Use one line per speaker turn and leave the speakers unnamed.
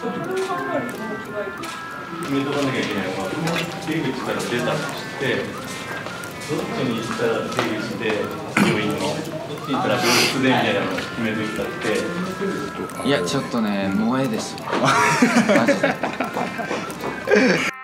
決めとかなきゃいけないのは、出口から出たとして、どっちに行ったら出口で病院の、どっちに行ったら病室でみたいなのを決めといたって。
いや、ちょっとね、萌えですよ。マジで。